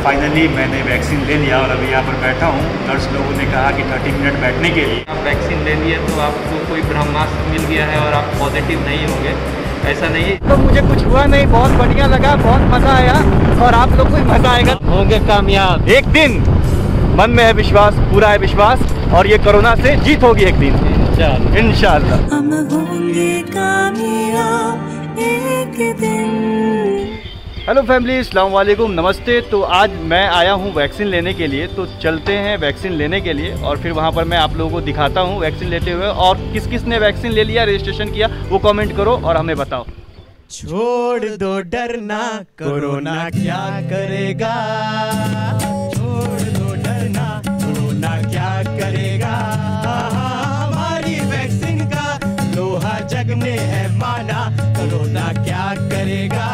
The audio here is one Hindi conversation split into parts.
फाइनली मैंने वैक्सीन ले लिया और अभी यहाँ पर बैठा हूँ। नर्स लोगों ने कहा कि 30 मिनट बैठने के लिए। आप वैक्सीन ले लिए तो आपको कोई ब्रह्मास्त्र मिल गया है और आप पॉजिटिव नहीं होंगे, ऐसा नहीं है। तो मुझे कुछ हुआ नहीं, बहुत बढ़िया लगा, बहुत मज़ा आया और आप लोग को भी मज़ा आएगा। होंगे कामयाब एक दिन, मन में है विश्वास, पूरा है विश्वास और ये कोरोना से जीत होगी एक दिन इंशाअल्लाह। हम होंगे कामयाब एक दिन। हेलो फैमिली, अस्सलाम वालेकुम, नमस्ते। तो आज मैं आया हूँ वैक्सीन लेने के लिए, तो चलते हैं वैक्सीन लेने के लिए और फिर वहाँ पर मैं आप लोगों को दिखाता हूँ वैक्सीन लेते हुए। और किस किस ने वैक्सीन ले लिया, रजिस्ट्रेशन किया, वो कमेंट करो और हमें बताओ। छोड़ दो डरना, कोरोना क्या करेगा। छोड़ दो डरना, कोरोना क्या करेगा। हमारी वैक्सीन का लोहा जग ने है माना, कोरोना क्या करेगा।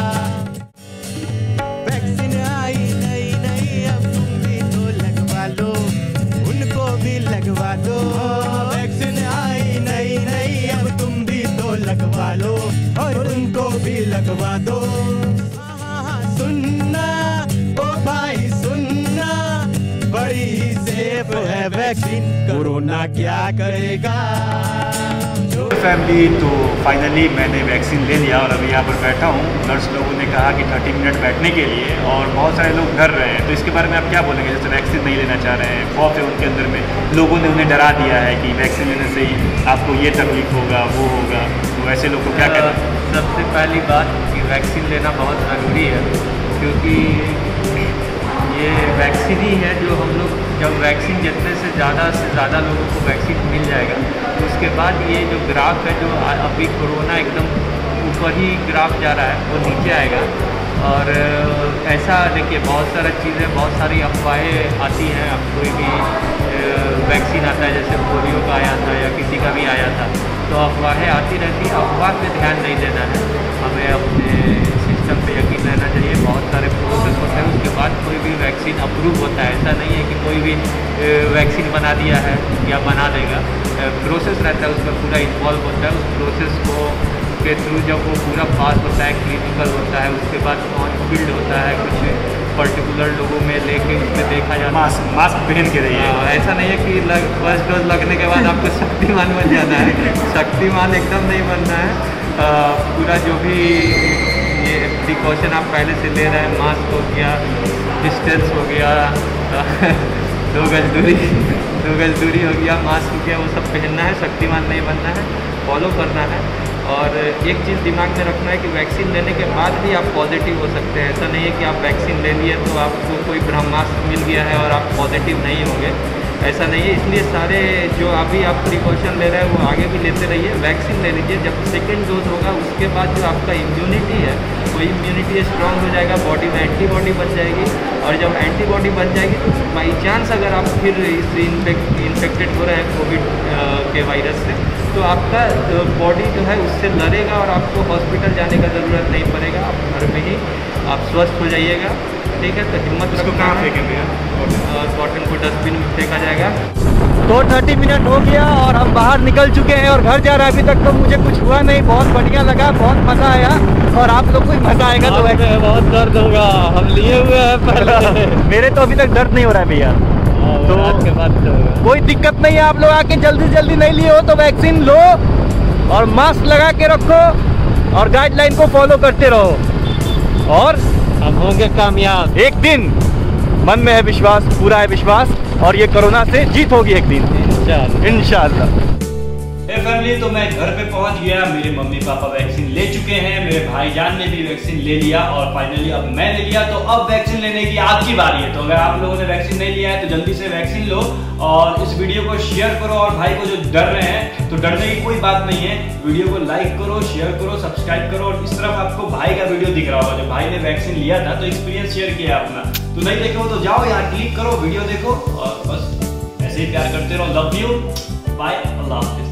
वैक्सीन आई नई नई, अब तुम भी तो लगवा लो, उनको भी लगवा दो। वैक्सीन आई नई नई, अब तुम भी तो लगवा लो और उनको भी लगवा दो। सुनना ओ भाई सुनना, बड़ी ही सेफ है वैक्सीन, कोरोना क्या करेगा। फैमिली तो फाइनली मैंने वैक्सीन ले लिया और अभी यहाँ पर बैठा हूँ। नर्स लोगों ने कहा कि 30 मिनट बैठने के लिए और बहुत सारे लोग डर रहे हैं। तो इसके बारे में आप क्या बोलेंगे? जैसे वैक्सीन नहीं लेना चाह रहे हैं, खौफ है उनके अंदर में, लोगों ने उन्हें डरा दिया है कि वैक्सीन लेने से ही आपको ये तकलीफ होगा, वो होगा। तो ऐसे लोग को क्या कहना? सबसे पहली बात कि वैक्सीन लेना बहुत ज़रूरी है, क्योंकि ये वैक्सीन ही है जो हम लोग, जब वैक्सीन जितने से ज़्यादा लोगों को वैक्सीन मिल जाएगा तो उसके बाद ये जो ग्राफ है, जो अभी कोरोना एकदम ऊपर ही ग्राफ जा रहा है, वो नीचे आएगा। और ऐसा देखिए, बहुत सारा चीज़ें, बहुत सारी अफवाहें आती हैं। अब कोई भी वैक्सीन आता है, जैसे पोलियो का आया था या किसी का भी आया था, तो अफवाहें आती रहती हैं। अफवाह पे ध्यान नहीं देना है, हमें अपने सिस्टम पे यकीन रहना चाहिए। बहुत सारे प्रोसेस होते हैं, उसके बाद कोई भी वैक्सीन अप्रूव होता है। ऐसा नहीं है कि कोई भी वैक्सीन बना दिया है या बना देगा। प्रोसेस रहता है, उसमें पूरा इन्वॉल्व होता है। उस प्रोसेस के थ्रू जब वो पूरा पास होता है, क्लिनिकल होता है, उसके बाद ऑन फील्ड होता है, कुछ पर्टिकुलर लोगों में लेके उस पर देखा जाता है। मास्क पहन के रहिए। ऐसा नहीं है कि फर्स्ट डोज लगने के बाद आपको शक्तिमान बन जाना है। शक्तिमान एकदम नहीं बनना है। पूरा जो भी ये प्रिकॉशन आप पहले से ले रहे हैं, मास्क हो गया, डिस्टेंस हो गया, 2 गज दूरी हो गया, मास्क हो गया, वो सब पहनना है। शक्तिमान नहीं बनना है, फॉलो करना है। और एक चीज़ दिमाग में रखना है कि वैक्सीन लेने के बाद भी आप पॉजिटिव हो सकते हैं। ऐसा नहीं है कि आप वैक्सीन ले लिए तो आपको कोई ब्रह्मास्त्र मिल गया है और आप पॉजिटिव नहीं होंगे, ऐसा नहीं है। इसलिए सारे जो अभी आप प्रिकॉशन ले रहे हैं वो आगे भी लेते रहिए। वैक्सीन ले लीजिए, जब सेकेंड डोज होगा उसके बाद जो आपका इम्यूनिटी है, वो इम्यूनिटी स्ट्रॉन्ग हो जाएगा, बॉडी में एंटीबॉडी बन जाएगी। और जब एंटीबॉडी बन जाएगी तो बाई चांस अगर आप फिर इस इन्फेक्टेड हो रहे हैं कोविड के वायरस से, तो आपका बॉडी जो है उससे लड़ेगा और आपको हॉस्पिटल जाने का ज़रूरत नहीं पड़ेगा। आप घर में ही आप स्वस्थ हो जाइएगा, ठीक है। तो हिम्मत रखना है। कॉटन को डस्टबिन में फेंका जाएगा। तो 30 मिनट हो गया और हम बाहर निकल चुके हैं और घर जा रहे हैं। अभी तक तो मुझे कुछ हुआ नहीं, बहुत बढ़िया लगा, बहुत मज़ा आया और आप लोग को भी मज़ा आएगा। तो बहुत दर्द होगा, हम लिए हुए हैं पहले। मेरे तो अभी तक दर्द नहीं हो रहा है भैया, तो के बाद कोई दिक्कत नहीं है। आप लोग आके जल्दी नहीं लिए हो तो वैक्सीन लो और मास्क लगा के रखो और गाइडलाइन को फॉलो करते रहो और हम होंगे कामयाब एक दिन। मन में है विश्वास, पूरा है विश्वास और ये कोरोना से जीत होगी एक दिन इंशाअल्लाह। फैमिली तो मैं घर पे पहुंच गया। मेरे मम्मी पापा वैक्सीन ले चुके हैं, मेरे भाईजान ने भी वैक्सीन ले लिया और फाइनली अब मैं ले लिया। तो अब वैक्सीन लेने की आपकी बारी है। तो अगर आप लोगों ने वैक्सीन नहीं लिया है तो जल्दी से वैक्सीन लो और इस वीडियो को शेयर करो। और भाई को जो डर रहे हैं, तो डरने की कोई बात नहीं है। वीडियो को लाइक करो, शेयर करो, सब्सक्राइब करो। और इस तरफ आपको भाई का वीडियो दिख रहा होगा, जो भाई ने वैक्सीन लिया था तो एक्सपीरियंस शेयर किया अपना। तो नहीं देखे हो तो जाओ यहाँ क्लिक करो, वीडियो देखो और बस ऐसे ही प्यार करते रहो। Love you, bye, Allah Hafiz.